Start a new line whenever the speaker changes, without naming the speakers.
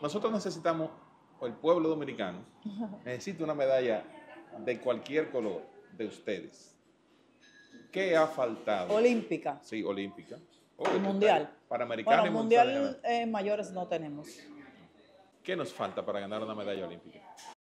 nosotros necesitamos, o el pueblo dominicano, necesita una medalla de cualquier color de ustedes. ¿Qué ha faltado?
Olímpica.
Sí, olímpica.
Y mundial.
Panamericana
Bueno,
y mundial.
mundial mayores no tenemos.
¿Qué nos falta para ganar una medalla olímpica?